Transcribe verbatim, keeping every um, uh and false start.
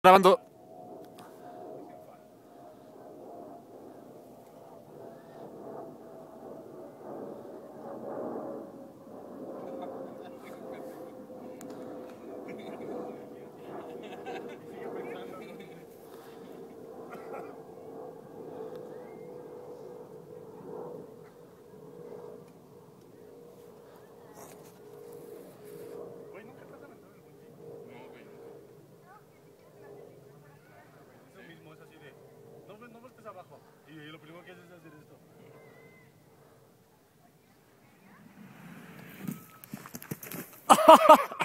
Grabando. No voltees abajo. Y lo primero que haces es hacer esto.